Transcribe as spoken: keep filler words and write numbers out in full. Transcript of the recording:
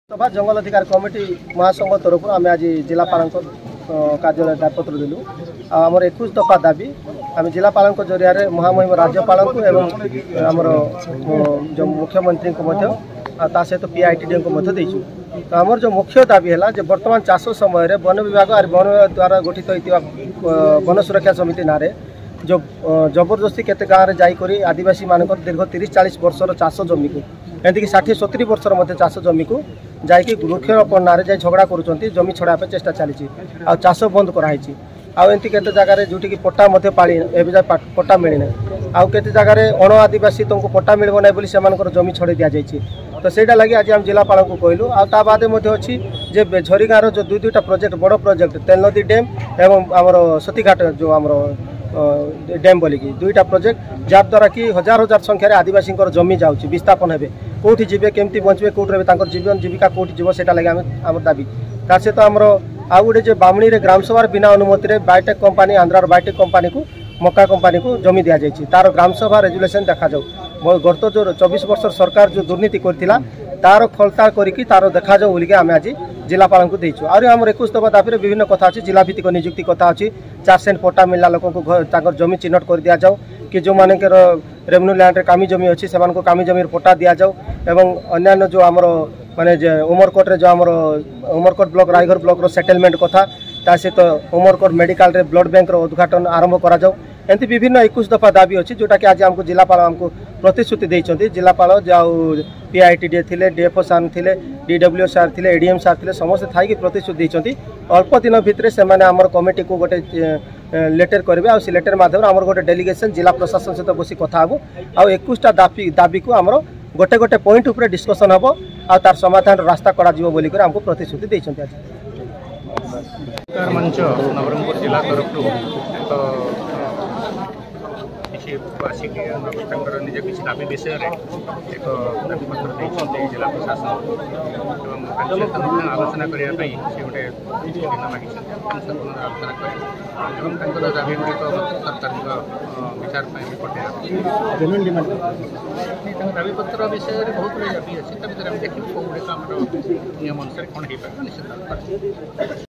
सभा जंगल अधिकार कमिटी महासंघ तरफ आम आज जिलापाल कार्यालय दायपत्र देलु आमर एकुश दफा दाबी आम जिलापाल जरिया महामहिम राज्यपाल आमर जो मुख्यमंत्री को सहित पीआईटीडी को देचु तो आमर जो मुख्य दाबी है जो बर्तमान चाष समय वन विभाग और वन विभाग द्वारा गठित होता वन सुरक्षा समिति ना जो जबरदस्ती केते गाँव में जाकर आदिवासी मान दीर्घ तीस चालीस वर्षर चाष जमी को एमती षाठी सतुरी वर्षर मध्य चाष जमी को जाकि वृक्षरोपण ना झगड़ा करुँच जमी छड़ा चेष्टा चली चाष बंद कराई आमती केते जगह जोटि पट्टा पाड़ी एवं पट्टा मिलना आउ केते जगह अण आदिवासी तुमको पट्टा मिलना ना से जमी छड़े दि जाइए तो सहीटा लगी आज आम जिलापाल को कहलु आ बादे अच्छी जे झरी गाँव जो दुई दुईटा प्रोजेक्ट बड़ प्रोजेक्ट तेल नदी डैम एवं आमर सतीघाट जो आमर डैम बोलिकी दुईटा प्रोजेक्ट जहाँद्वारा कि हजार हजार संख्यार आदिवासी जमी जाऊँगी विस्थापन हे कौटी जी केमती बचे कौट रही जीवन जीविका कौटी जीव से लगे आम दाबी ता सहित आमर आउ गोटे जो बामणी ग्राम सभा बिना अनुमति बायोटेक कंपानी आंध्रार बायोटेक कंपानी को मक्का कंपानी को जमी दि जाइए तार ग्राम सभा रेजुलेसन देखा जाऊ गत जो चौबीस वर्ष सरकार जो दुर्नीति करथिला तार खलताल करिकी तार देखा जाऊ बोलिके आम आज जिलापाल को देचु आर आम एकुश दफा दाबी विभिन्न कथा अच्छी जिला भित्तिक नियुक्ति कथा अच्छी चार सेंट पट्टा मिलला लोक को जमी चिन्हट कर दि जाऊ कि जो मान रेवेन्यू लैंड रे कामी जमी अच्छी से कामी जमी पट्टा दि जाऊ एवं अन्य जो आमर माने उमरकोट रे जो आमर उमरकोट ब्लॉक रायगढ़ ब्लॉक रो सेटलमेंट कथा ता सहित उमरकोट मेडिकल रे ब्लड बैंक रो उद्घाटन आरंभ करा जाऊ एमती विभिन्न एकुश दफा दाबी अच्छी जोटा कि आज आमको जिलापाल आमको प्रतिश्रुति देइछन्ती जिलापाल जाऊ पीआईटीडी थिले डीएफओ सार थिले डीडब्ल्यू सार थिले एडीएम सार थिले समस्त थाई प्रतिश्रुति देइछन्ती अल्प दिन भितर से माने आमर कमिटी को गोटे लेटर करेंगे आ लेटर माध्यम आमर गोटे डेलीगेशन जिला प्रशासन सहित बसी कथा हबो आ एकुशटा दाबी दाबी को आमर गोटे गोटे पॉइंट उपरे डिस्कशन हबो आ तार समाधान रास्ता करा जिवो बोली कर आमको प्रतिश्रुति देइछन्ती आज मंच नवरंगपुर जिला तरफ आसिक निज किसी दाबी विषय एक दाबीपत्र जिला प्रशासन एवं आलोचना करने से गोटे दिन मांगी आलोचना कर दाबी गुड़िक सरकार विचार पठाया दाबीपत्र विषय बहुत गुड़े दाबी अच्छी देखिए कौ गुड़िक नियम अनुसार कौन हो पार निश्चित।